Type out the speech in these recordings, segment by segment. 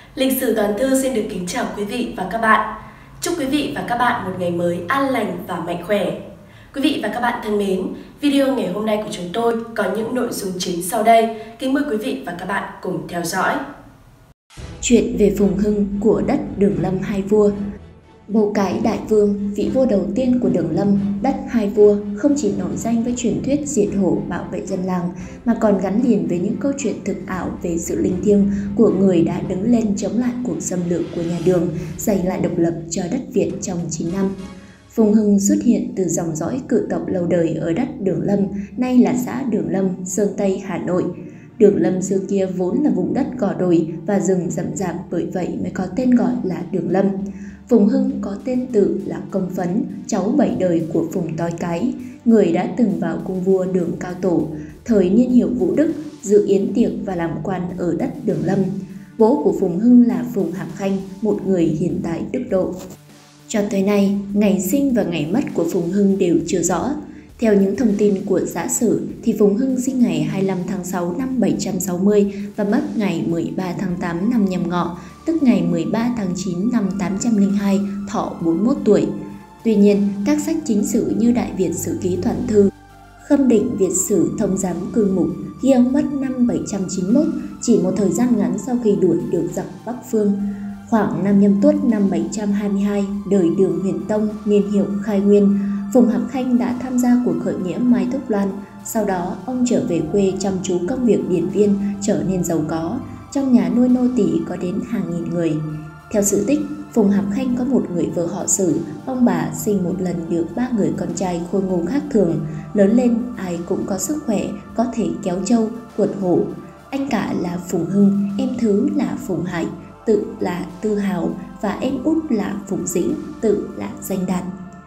Lịch sử Toàn Thư xin được kính chào quý vị và các bạn. Chúc quý vị và các bạn một ngày mới an lành và mạnh khỏe. Quý vị và các bạn thân mến, video ngày hôm nay của chúng tôi có những nội dung chính sau đây. Kính mời quý vị và các bạn cùng theo dõi. Chuyện về Phùng Hưng của đất Đường Lâm Hai Vua. Bầu Cái Đại Vương, vị vua đầu tiên của Đường Lâm, đất Hai Vua, không chỉ nổi danh với truyền thuyết diệt hổ bảo vệ dân làng, mà còn gắn liền với những câu chuyện thực ảo về sự linh thiêng của người đã đứng lên chống lại cuộc xâm lược của nhà Đường, giành lại độc lập cho đất Việt trong 9 năm. Phùng Hưng xuất hiện từ dòng dõi cự tộc lâu đời ở đất Đường Lâm, nay là xã Đường Lâm, Sơn Tây, Hà Nội. Đường Lâm xưa kia vốn là vùng đất gò đồi và rừng rậm rạp, bởi vậy mới có tên gọi là Đường Lâm. Phùng Hưng có tên tự là Công Phấn, cháu 7 đời của Phùng Tối Cái, người đã từng vào cung vua Đường Cao Tổ, thời niên hiệu Vũ Đức, dự yến tiệc và làm quan ở đất Đường Lâm. Bố của Phùng Hưng là Phùng Hạp Khanh, một người hiền tài đức độ. Cho tới nay, ngày sinh và ngày mất của Phùng Hưng đều chưa rõ. Theo những thông tin của giả sử thì Phùng Hưng sinh ngày 25 tháng 6 năm 760 và mất ngày 13 tháng 8 năm Nhâm Ngọ, tức ngày 13 tháng 9 năm 802, thọ 41 tuổi. Tuy nhiên, các sách chính sử như Đại Việt Sử Ký Toàn Thư, Khâm Định Việt Sử Thông Giám Cương Mục ghi ông mất năm 791, chỉ một thời gian ngắn sau khi đuổi được giặc Bắc Phương. Khoảng năm Nhâm Tuất năm 722, đời Đường Huyền Tông, niên hiệu Khai Nguyên, Phùng Hạp Khanh đã tham gia cuộc khởi nghĩa Mai Thúc Loan. Sau đó, ông trở về quê chăm chú công việc điển viên, trở nên giàu có. Trong nhà nuôi nô tỳ có đến hàng nghìn người. Theo sự tích, Phùng Hạp Khanh có một người vợ họ Sử. Ông bà sinh một lần được 3 người con trai khôi ngô khác thường. Lớn lên, ai cũng có sức khỏe, có thể kéo trâu, quật hổ. Anh cả là Phùng Hưng, em thứ là Phùng Hải, tự là Tư Hào, và em út là Phùng Dĩnh, tự là Danh Đạt.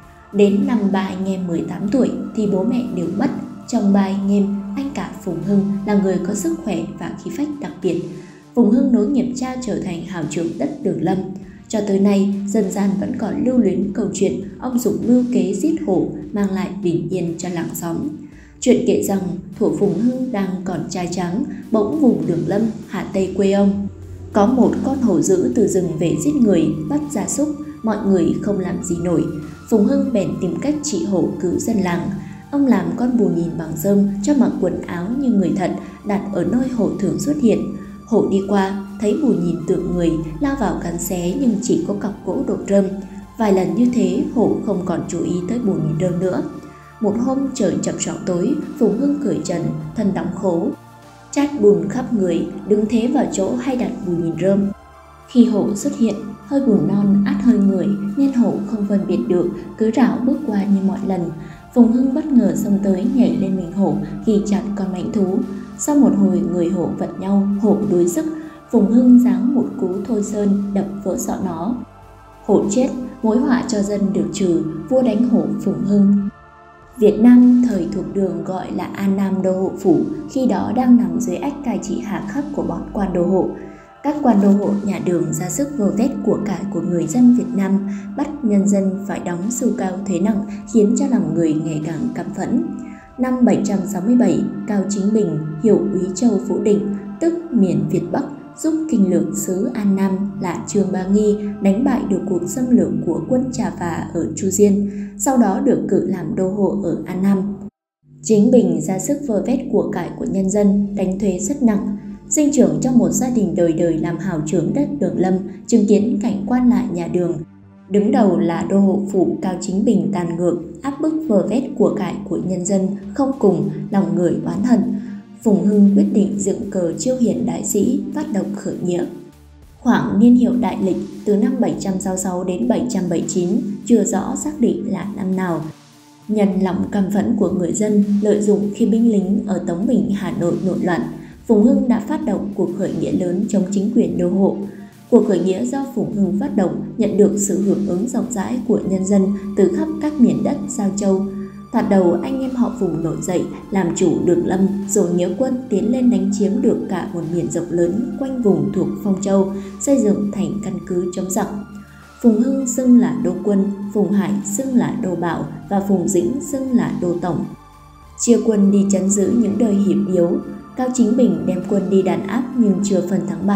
Đến năm ba anh em 18 tuổi thì bố mẹ đều mất. Trong ba anh em, anh cả Phùng Hưng là người có sức khỏe và khí phách đặc biệt. Phùng Hưng nối nghiệp cha trở thành hào trưởng đất Đường Lâm. Cho tới nay, dân gian vẫn còn lưu luyến câu chuyện ông dùng mưu kế giết hổ mang lại bình yên cho làng xóm. Chuyện kể rằng thuở Phùng Hưng đang còn trai trắng, bỗng vùng Đường Lâm, Hà Tây quê ông, có một con hổ dữ từ rừng về giết người, bắt gia súc, mọi người không làm gì nổi. Phùng Hưng bèn tìm cách trị hổ cứu dân làng. Ông làm con bù nhìn bằng rơm cho mặc quần áo như người thật, đặt ở nơi hổ thường xuất hiện. Hổ đi qua, thấy bù nhìn tượng người, lao vào cắn xé nhưng chỉ có cọc gỗ đột rơm. Vài lần như thế, hổ không còn chú ý tới bù nhìn rơm nữa. Một hôm trời chập choạng tối, Phùng Hưng cởi trần, thân đóng khố, chát bùn khắp người, đứng thế vào chỗ hay đặt bù nhìn rơm. Khi hổ xuất hiện, hơi bùn non át hơi người nên hổ không phân biệt được, cứ rảo bước qua như mọi lần. Phùng Hưng bất ngờ xông tới, nhảy lên mình hổ, ghi chặt con mãnh thú. Sau một hồi người hổ vật nhau, hổ đuối sức, Phùng Hưng giáng một cú thôi sơn đập vỡ sọ nó. Hổ chết, mối họa cho dân được trừ, vua đánh hổ Phùng Hưng. Việt Nam thời thuộc Đường gọi là An Nam Đô Hộ Phủ, khi đó đang nằm dưới ách cai trị hà khắc của bọn quan đô hộ. Các quan đô hộ nhà Đường ra sức vơ vét của cải của người dân Việt Nam, bắt nhân dân phải đóng sưu cao thuế nặng, khiến cho lòng người ngày càng căm phẫn. Năm 767, Cao Chính Bình, hiệu úy Châu Phú Định, tức miền Việt Bắc, giúp kinh lược xứ An Nam là Trương Bá Nghi đánh bại được cuộc xâm lược của quân Trà Phả ở Chu Diên, sau đó được cử làm đô hộ ở An Nam. Chính Bình ra sức vơ vét của cải của nhân dân, đánh thuế rất nặng. Sinh trưởng trong một gia đình đời đời làm hào trưởng đất Đường Lâm, chứng kiến cảnh quan lại nhà Đường. Đứng đầu là đô hộ phủ Cao Chính Bình tàn ngược, áp bức vơ vét của cải của nhân dân, không cùng, lòng người oán hận. Phùng Hưng quyết định dựng cờ chiêu hiền đại sĩ, phát động khởi nghĩa. Khoảng niên hiệu đại lịch từ năm 766 đến 779, chưa rõ xác định là năm nào. Nhân lòng căm phẫn của người dân, lợi dụng khi binh lính ở Tống Bình, Hà Nội nổi loạn, Phùng Hưng đã phát động cuộc khởi nghĩa lớn chống chính quyền đô hộ. Cuộc khởi nghĩa do Phùng Hưng phát động nhận được sự hưởng ứng rộng rãi của nhân dân từ khắp các miền đất Giao Châu. Thoạt đầu anh em họ Phùng nổi dậy làm chủ Đường Lâm, rồi nghĩa quân tiến lên đánh chiếm được cả một miền rộng lớn quanh vùng thuộc Phong Châu, xây dựng thành căn cứ chống giặc. Phùng Hưng xưng là đô quân, Phùng Hải xưng là đô bảo và Phùng Dĩnh xưng là đô tổng. Chia quân đi trấn giữ những nơi hiểm yếu. Cao Chính Bình đem quân đi đàn áp nhưng chưa phần thắng bại,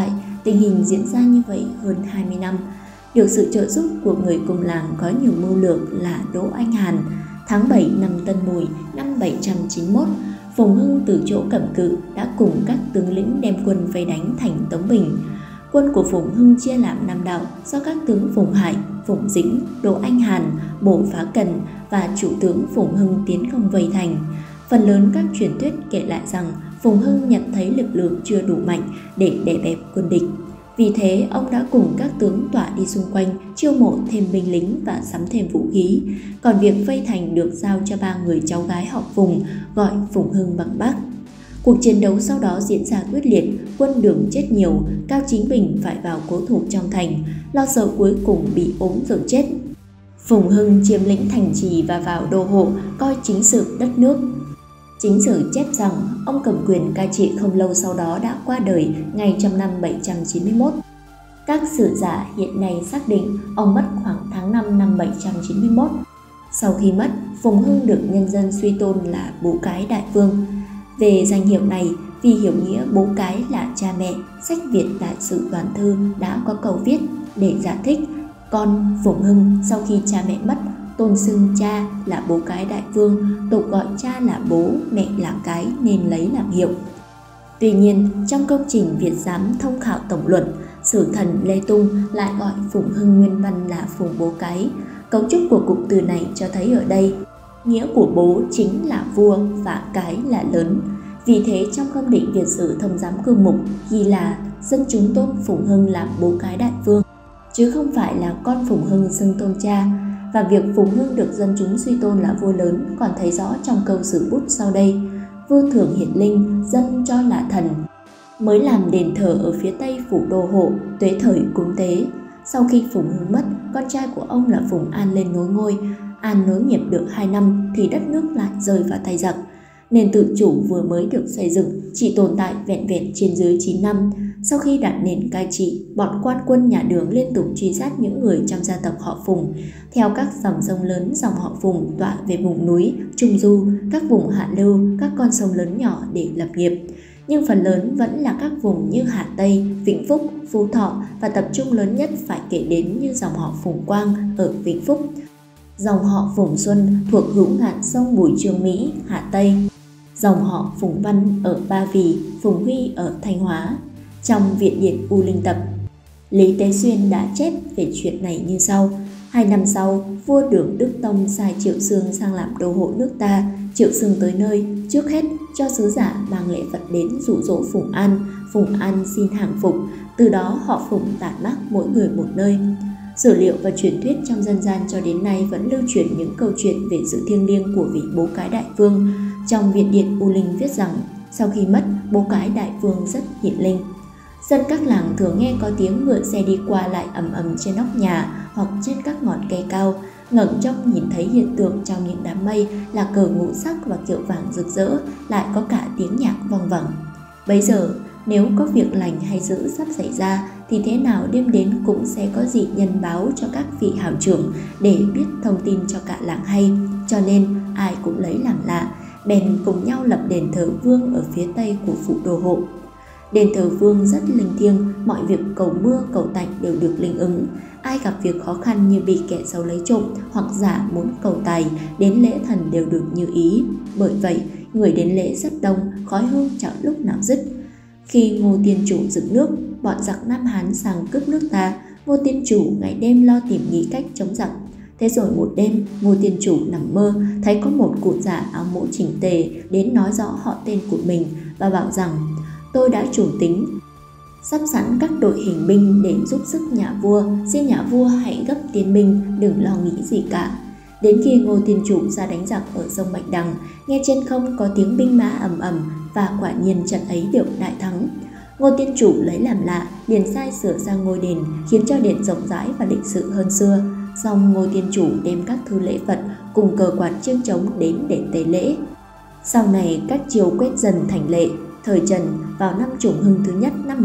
tình hình diễn ra như vậy hơn 20 năm. Được sự trợ giúp của người cùng làng có nhiều mưu lược là Đỗ Anh Hàn, tháng 7 năm Tân Mùi năm 791, Phùng Hưng từ chỗ cầm cự đã cùng các tướng lĩnh đem quân vây đánh thành Tống Bình. Quân của Phùng Hưng chia làm 5 đạo do các tướng Phùng Hải, Phùng Dĩnh, Đỗ Anh Hàn, Bổ Phá Cần và chủ tướng Phùng Hưng tiến công vây thành. Phần lớn các truyền thuyết kể lại rằng Phùng Hưng nhận thấy lực lượng chưa đủ mạnh để đè bẹp quân địch. Vì thế, ông đã cùng các tướng tỏa đi xung quanh, chiêu mộ thêm binh lính và sắm thêm vũ khí. Còn việc vây thành được giao cho 3 người cháu gái họ Phùng, gọi Phùng Hưng bằng bác. Cuộc chiến đấu sau đó diễn ra quyết liệt, quân Đường chết nhiều, Cao Chính Bình phải vào cố thủ trong thành, lo sợ cuối cùng bị ốm rồi chết. Phùng Hưng chiếm lĩnh thành trì và vào đô hộ, coi chính sự đất nước. Chính sử chép rằng ông cầm quyền cai trị không lâu sau đó đã qua đời ngay trong năm 791. Các sử giả hiện nay xác định ông mất khoảng tháng 5 năm 791. Sau khi mất, Phùng Hưng được nhân dân suy tôn là Bố Cái Đại Vương. Về danh hiệu này, vì hiểu nghĩa bố cái là cha mẹ, sách Việt Đại Sử Toàn Thư đã có câu viết để giải thích. Con Phùng Hưng sau khi cha mẹ mất, tôn xưng cha là Bố Cái Đại Vương, tục gọi cha là bố, mẹ là cái nên lấy làm hiệu. Tuy nhiên, trong công trình Việt Giám thông khảo tổng luận, sử thần Lê Tung lại gọi Phùng Hưng nguyên văn là Phùng Bố Cái. Cấu trúc của cụm từ này cho thấy ở đây, nghĩa của bố chính là vua và cái là lớn. Vì thế trong công định Việt sử thông giám cương mục ghi là dân chúng tôn Phùng Hưng làm Bố Cái Đại Vương, chứ không phải là con Phùng Hưng xưng tôn cha. Và việc Phùng Hưng được dân chúng suy tôn là vua lớn còn thấy rõ trong câu sử bút sau đây. Vua thường hiển linh, dân cho là thần. Mới làm đền thờ ở phía tây phủ đô hộ, tuế thời cúng tế. Sau khi Phùng Hưng mất, con trai của ông là Phùng An lên nối ngôi. An nối nghiệp được 2 năm thì đất nước lại rơi vào tay giặc. Nền tự chủ vừa mới được xây dựng chỉ tồn tại vẹn vẹn trên dưới 9 năm. Sau khi đặt nền cai trị, bọn quan quân nhà Đường liên tục truy sát những người trong gia tộc họ Phùng. Theo các dòng sông lớn, dòng họ Phùng tọa về vùng núi, trung du, các vùng hạ lưu, các con sông lớn nhỏ để lập nghiệp. Nhưng phần lớn vẫn là các vùng như Hà Tây, Vĩnh Phúc, Phú Thọ và tập trung lớn nhất phải kể đến như dòng họ Phùng Quang ở Vĩnh Phúc. Dòng họ Phùng Xuân thuộc hữu ngạn sông Bùi Chương Mỹ, Hà Tây. Dòng họ Phùng Văn ở Ba Vì, Phùng Huy ở Thanh Hóa. Trong Viện Điển U Linh Tập, Lý Tế Xuyên đã chép về chuyện này như sau. 2 năm sau, vua Đường Đức Tông sai Triệu Xương sang làm đô hộ nước ta. Triệu Xương tới nơi, trước hết cho sứ giả mang lễ vật đến dụ dỗ Phùng An. Phùng An xin hàng phục, từ đó họ Phùng tản mác mỗi người một nơi. Sử liệu và truyền thuyết trong dân gian cho đến nay vẫn lưu truyền những câu chuyện về sự thiêng liêng của vị Bố Cái Đại Vương. Trong Viện Điển U Linh viết rằng, sau khi mất, Bố Cái Đại Vương rất hiển linh. Dân các làng thường nghe có tiếng ngựa xe đi qua lại ầm ầm trên nóc nhà hoặc trên các ngọn cây cao. Ngẩng trông nhìn thấy hiện tượng trong những đám mây là cờ ngũ sắc và kiệu vàng rực rỡ, lại có cả tiếng nhạc vang vẳng. Bấy giờ, nếu có việc lành hay dữ sắp xảy ra thì thế nào đêm đến cũng sẽ có dị nhân báo cho các vị hào trưởng để biết thông tin cho cả làng hay. Cho nên ai cũng lấy làm lạ, bèn cùng nhau lập đền thờ Vương ở phía tây của phủ đô hộ. Đền thờ Vương rất linh thiêng, mọi việc cầu mưa cầu tạnh đều được linh ứng. Ai gặp việc khó khăn như bị kẻ xấu lấy trộm hoặc giả muốn cầu tài, đến lễ thần đều được như ý. Bởi vậy, người đến lễ rất đông, khói hương chẳng lúc nào dứt. Khi Ngô Tiên Chủ dựng nước, bọn giặc Nam Hán sang cướp nước ta, Ngô Tiên Chủ ngày đêm lo tìm nghĩ cách chống giặc. Thế rồi một đêm, Ngô Tiên Chủ nằm mơ thấy có một cụ già áo mũ chỉnh tề đến nói rõ họ tên của mình và bảo rằng: tôi đã chủ tính sắp sẵn các đội hình binh để giúp sức nhà vua, xin nhà vua hãy gấp tiến binh, đừng lo nghĩ gì cả. Đến khi Ngô Tiên Chủ ra đánh giặc ở sông Bạch Đằng, nghe trên không có tiếng binh mã ầm ầm và quả nhiên trận ấy được đại thắng. Ngô Tiên Chủ lấy làm lạ, liền sai sửa sang ngôi đền, khiến cho đền rộng rãi và lịch sự hơn xưa. Xong Ngô Tiên Chủ đem các thư lễ vật cùng cờ quạt chiêng trống đến để tế lễ. Sau này các triều quét dần thành lệ. Thời Trần, vào năm Trùng Hưng thứ nhất năm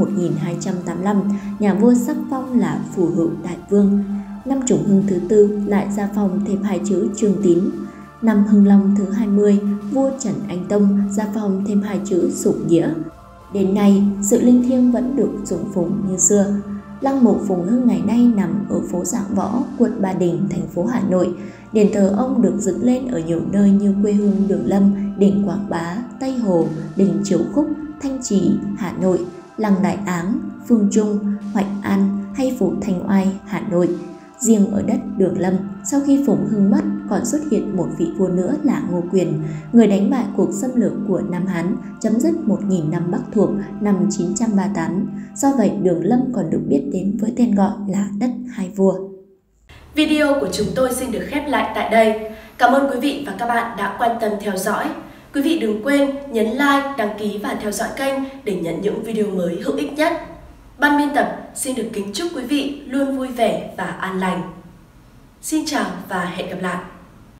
1285, nhà vua sắc phong là Phù Hữu Đại Vương. Năm Trùng Hưng thứ tư lại gia phong thêm 2 chữ Trương Tín. Năm Hưng Long thứ 20, vua Trần Anh Tông gia phong thêm 2 chữ Sủng Nghĩa. Đến nay, sự linh thiêng vẫn được sùng phùng như xưa. Lăng mộ Phùng Hưng ngày nay nằm ở phố Giảng Võ, quận Ba Đình, thành phố Hà Nội. Đền thờ ông được dựng lên ở nhiều nơi như quê hương Đường Lâm, đỉnh Quảng Bá, Tây Hồ, đình Triều Khúc, Thanh Trì, Hà Nội, lăng Đại Áng, Phương Trung, Hoạch An hay phủ Thanh Oai, Hà Nội. Riêng ở đất Đường Lâm, sau khi Phùng Hưng mất còn xuất hiện một vị vua nữa là Ngô Quyền, người đánh bại cuộc xâm lược của Nam Hán, chấm dứt 1000 năm Bắc thuộc năm 938. Do vậy, Đường Lâm còn được biết đến với tên gọi là đất hai vua. Video của chúng tôi xin được khép lại tại đây. Cảm ơn quý vị và các bạn đã quan tâm theo dõi. Quý vị đừng quên nhấn like, đăng ký và theo dõi kênh để nhận những video mới hữu ích nhất. Ban biên tập xin được kính chúc quý vị luôn vui vẻ và an lành. Xin chào và hẹn gặp lại.